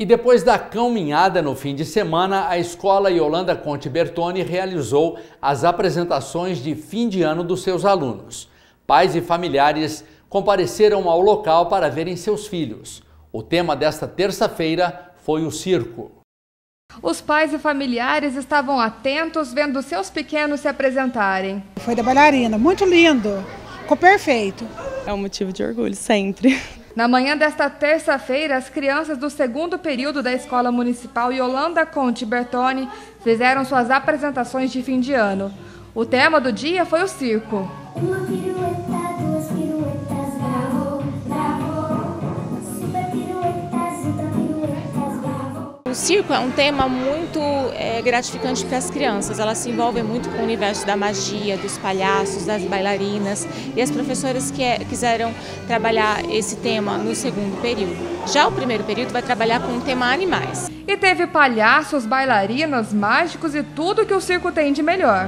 E depois da caminhada no fim de semana, a escola Yolanda Conte Bertoni realizou as apresentações de fim de ano dos seus alunos. Pais e familiares compareceram ao local para verem seus filhos. O tema desta terça-feira foi o circo. Os pais e familiares estavam atentos vendo seus pequenos se apresentarem. Foi da bailarina, muito lindo, ficou perfeito. É um motivo de orgulho, sempre. Na manhã desta terça-feira, as crianças do segundo período da Escola Municipal Yolanda Conte Bertoni fizeram suas apresentações de fim de ano. O tema do dia foi o circo. Uma pirueta, duas piruetas, bravo, bravo. Super piruetas, outra piruetas, bravo. O circo é um tema muito gratificante para as crianças. Elas se envolvem muito com o universo da magia, dos palhaços, das bailarinas. E as professoras quiseram trabalhar esse tema no segundo período. Já o primeiro período vai trabalhar com o tema animais. E teve palhaços, bailarinas, mágicos e tudo que o circo tem de melhor.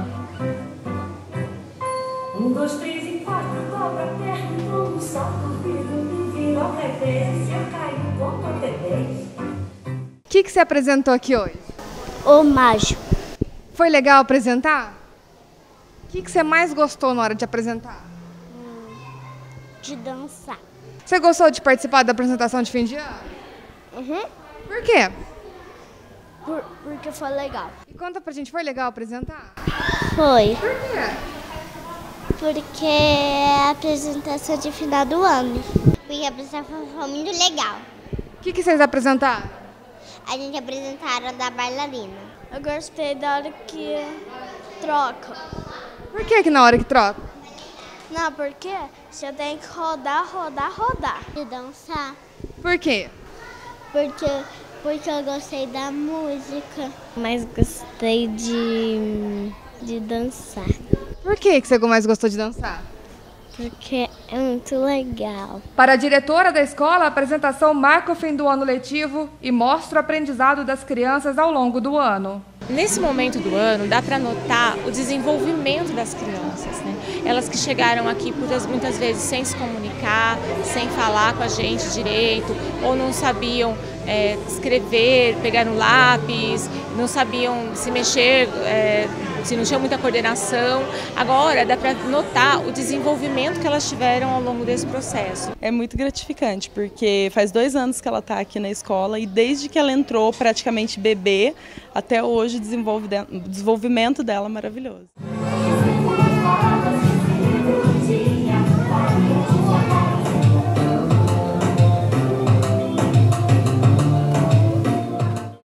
1, 2, 3 e 4, dobra a perna, dou um salto, viro ao revés, eu caio, conto até 10. O que você apresentou aqui hoje? O mágico. Foi legal apresentar? O que você mais gostou na hora de apresentar? De dançar. Você gostou de participar da apresentação de fim de ano? Uhum. Por quê? Porque foi legal. E conta pra gente, foi legal apresentar? Foi. Por quê? Porque é a apresentação de final do ano. Porque a apresentação foi muito legal. O que vocês apresentaram? A gente apresentaram da bailarina. Eu gostei da hora que troca. Por que na hora que troca? Não, porque você tem que rodar, rodar, rodar. De dançar. Por quê? Porque eu gostei da música. Mas gostei de dançar. Por que você mais gostou de dançar? Porque é muito legal. Para a diretora da escola, a apresentação marca o fim do ano letivo e mostra o aprendizado das crianças ao longo do ano. Nesse momento do ano, dá para notar o desenvolvimento das crianças, né? Elas que chegaram aqui muitas vezes sem se comunicar, sem falar com a gente direito, ou não sabiam escrever, pegar no lápis, não sabiam se mexer, se não tinha muita coordenação. Agora dá para notar o desenvolvimento que elas tiveram ao longo desse processo. É muito gratificante, porque faz 2 anos que ela está aqui na escola e desde que ela entrou praticamente bebê, até hoje o desenvolvimento dela é maravilhoso.